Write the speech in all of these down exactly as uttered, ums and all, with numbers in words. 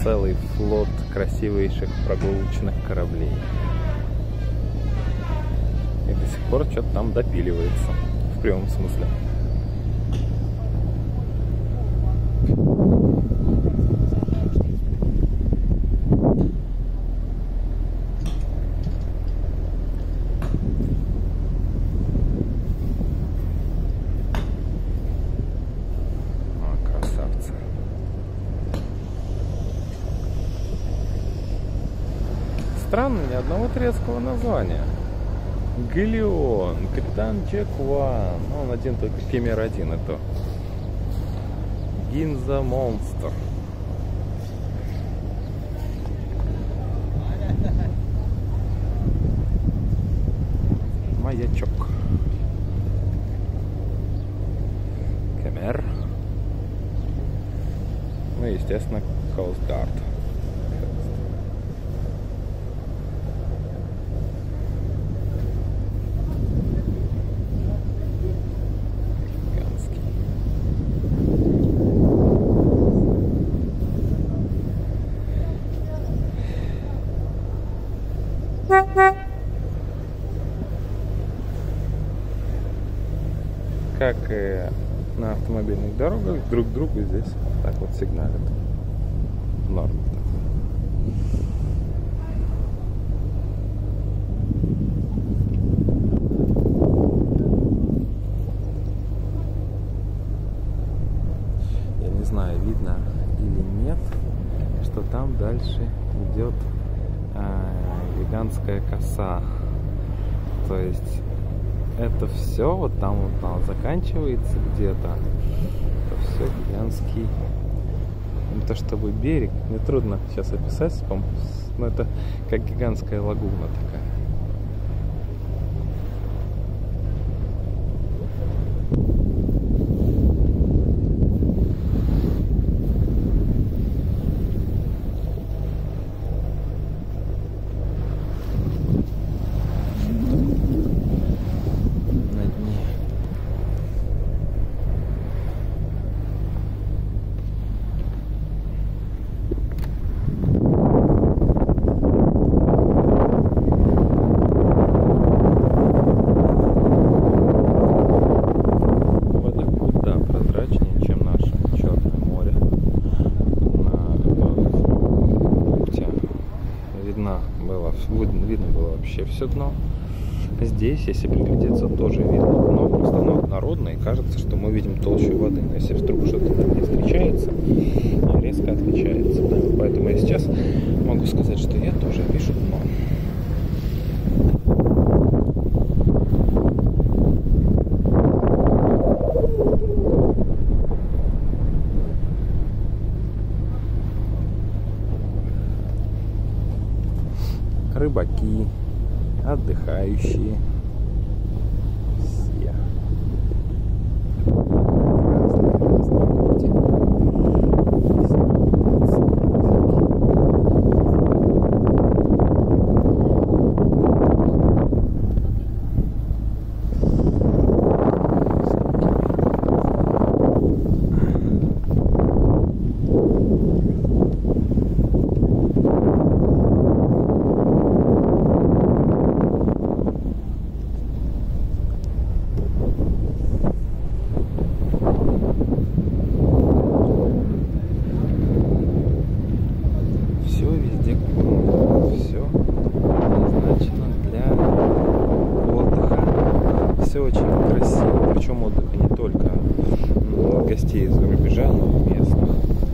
целый флот красивейших прогулочных кораблей. И до сих пор что-то там допиливается. В прямом смысле. Странно, ни одного турецкого названия. Галеон, капитан Джек Ван. Ну, он один только Кемер один, это. Гинза Монстр. Маячок. Кемер. Ну и, естественно, Coast Guard. Как и на автомобильных дорогах, друг другу здесь так вот сигналят. Норм. Я не знаю, видно или нет, что там дальше идет э, гигантская коса. То есть это все вот там вот там заканчивается где-то. Это все гигантский. Не то чтобы берег, мне трудно сейчас описать, но это как гигантская лагуна такая. Видно было вообще все дно. Здесь, если приглядеться, тоже видно дно, просто оно однородное, и кажется, что мы видим толщу воды. Но если вдруг что-то не встречается, резко отличается. Да? Поэтому я сейчас могу сказать, что я тоже вижу дно. Рыбаки, отдыхающие, все. Все очень красиво, причем отдых не только гостей из-за рубежа, но и местных.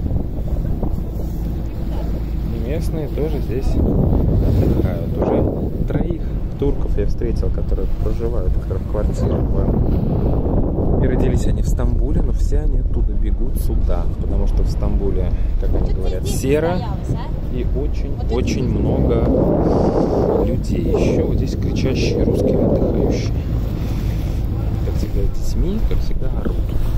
И местные тоже здесь отдыхают. Уже троих турков я встретил, которые проживают в квартирах. И родились они в Стамбуле, но все они оттуда бегут сюда, потому что в Стамбуле, как они говорят, серо и очень-очень много людей. Еще вот здесь кричащие русские отдыхающие. Как всегда, детьми, как всегда, орут.